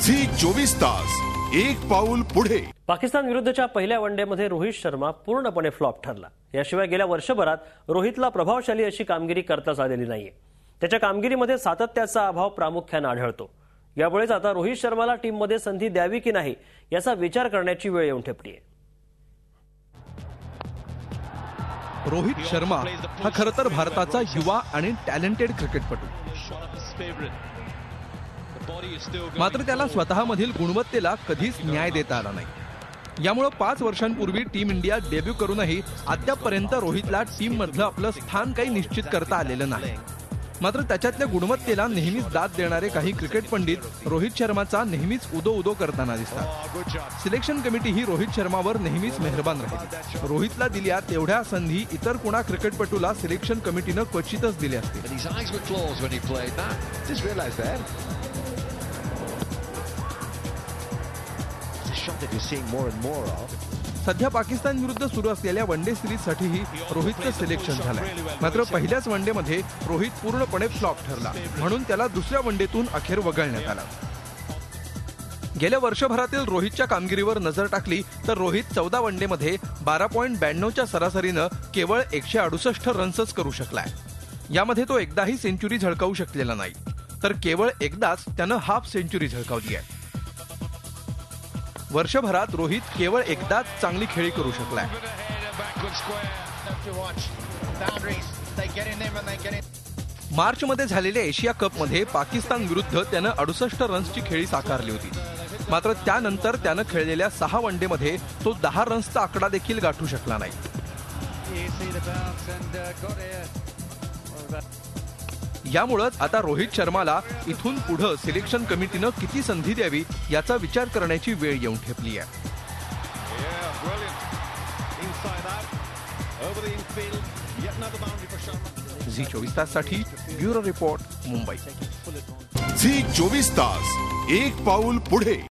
Zee 24 तास एक पाऊल पुढे। पाकिस्तान विरुद्धच्या पहिल्या वनडेमध्ये रोहित शर्मा पूर्णपणे फ्लॉप ठरला। याशिवाय गेल्या वर्षभरात रोहितला प्रभावशाली अशी कामगिरी करताच आलेली नाहीये। त्याच्या कामगिरीमध्ये सातत्याचा अभाव प्रामुख्याने आढळतो। यामुळेच आता रोहित शर्माला टीममध्ये संधी द्यावी की नाही याचा विचार करण्याची वेळ येऊन ठेपली आहे। रोहित शर्मा हा खरं तर भारताचा युवा आणि टॅलेंटेड क्रिकेटपटू, मात्र त्याला स्वतःमधील गुणवत्तेला कधीच न्याय देता आला नाही। यामुळे 5 वर्षांपूर्वी टीम इंडिया डेब्यू करूनही अद्यापपर्यंत रोहितला टीम मधलं आपलं स्थान काही निश्चित करता आलेलं नाही। मात्र त्याच्यातल्या गुणवत्तेला नेहमीच दाद देणारे काही क्रिकेट पंडित रोहित शर्माचा नेहमीच उदो करताना दिसतात। सिलेक्शन कमिटी ही रोहित शर्मावर नेहमीच मेहरबान राहिली। रोहितला दिल्या तेवढ्या संधी इतर कोणा क्रिकेटपटूला सिलेक्शन कमिटीनं क्वचितच दिल्या असतील। सध्या पाकिस्तान विरुद्ध सुरू असलेल्या वनडे सिरीजसाठीही रोहितचं सिलेक्शन झालंय। मात्र पहिल्याच वनडेमध्ये रोहित पूर्णपणे फ्लॉप ठरला, म्हणून त्याला दुसऱ्या वनडेतून अखेर वगळण्यात आला। गेल्या वर्षभरातील रोहितच्या कामगिरीवर नजर टाकली तर रोहित 14 वनडेमध्ये 12.92च्या सरासरीनं केवळ 168 रन्सच करू शकलाय। यामध्ये तो एकदाही सेंचुरी झळकावू शकलेला नाही, तर केवळ एकदाच त्यानं हाफ सेंचुरी झळकावली आहे। वर्षभरात रोहित केवळ एकदाच चांगली खेळी करू शकलाय। मार्च मध्ये झालेल्या एशिया कप मध्ये पाकिस्तान विरुद्ध त्यानं 68 रन्सची खेळी साकारली होती। मात्र त्यानंतर त्यानं खेळलेल्या 6 वनडेमध्ये तो 10 रन्सचा आकडा देखील गाठू शकला नाही। यामुळेच आता रोहित शर्माला इथून पुढे सिलेक्शन कमिटीनं किती संधी द्यावी याचा विचार करण्याची वेळ येऊन ठेपली आहे। झी 24 ताससाठी ब्युरो रिपोर्ट, मुंबई। झी 24 तास एक पाऊल पुढे।